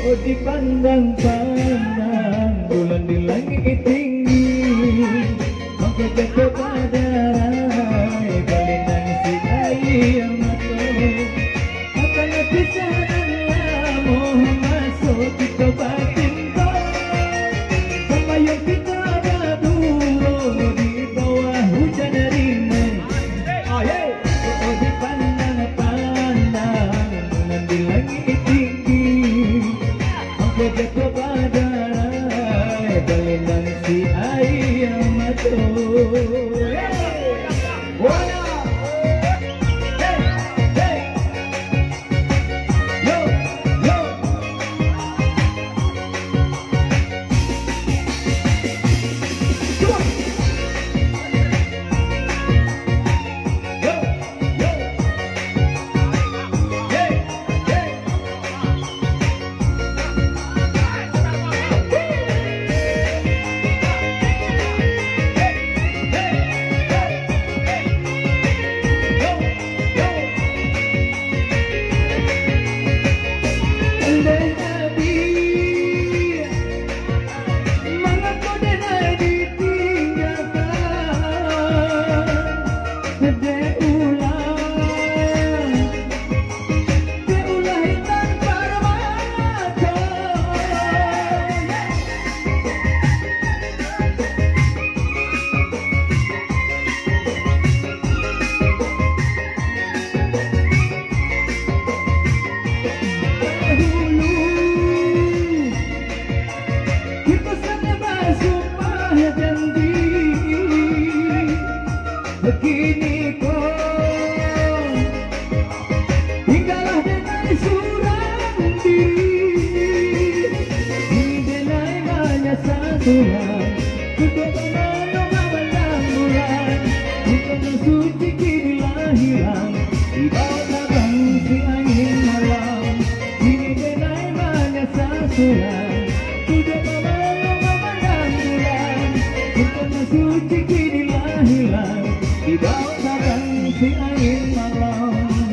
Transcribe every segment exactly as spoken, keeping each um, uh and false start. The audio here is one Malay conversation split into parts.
dipandang-pandang bulan di langit tinggi, mengkejar kepada rai balinan si ayam mata. Akan pisah dan lama masuk kita batin kau, sembayang kita berdua di bawah hujan ringan. Oh dipandang-pandang bulan di langit tinggi, mengkejar kepada rai balinan si ayam mata. Begini kau tinggallah dengan Surambi, didenai banyak satuan untuk menolong malam bulan. Bukan suci kinilah hilang di bawah tabang si angin malam, didenai banyak satuan untuk menolong malam bulan. Bukan suci kinilah hilang di bawah tabang si angin malam.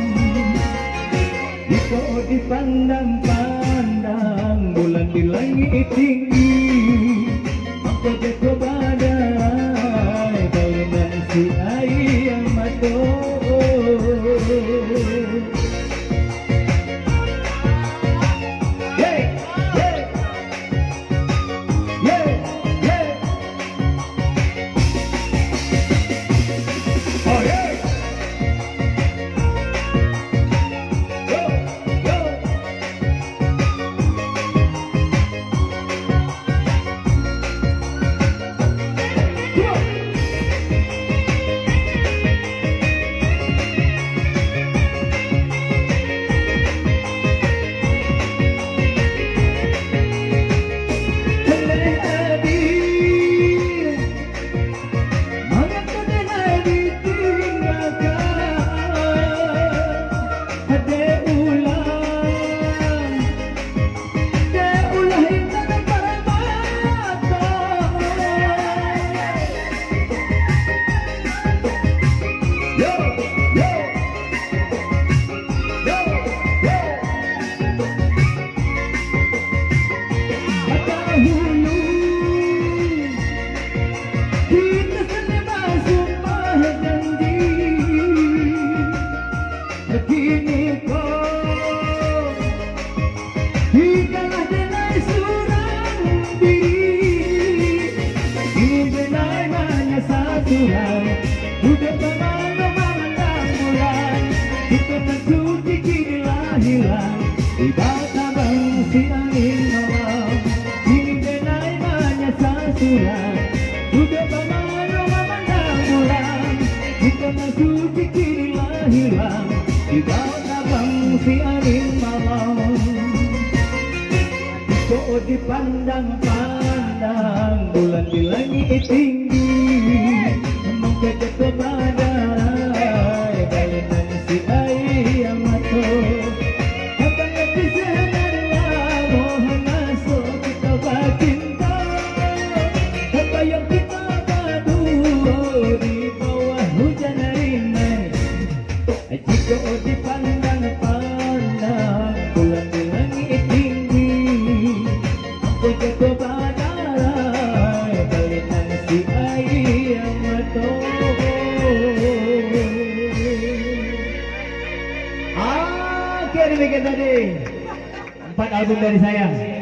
Jika dipandang-pandang bulan di langit tinggi, maka jatuh badai balinan si ayam mata. Di bawah tabang si angin malam, didenai banyak sasuran untuk menolong memandang bulan. Bukan suci kinilah hilang di bawah tabang si angin malam. Jika dipandang-pandang bulan di langit tinggi, mengkejar kepada rai balinan si ayam mata. Jika dipandang-pandang bulan di langit tinggi, Empat album dari saya.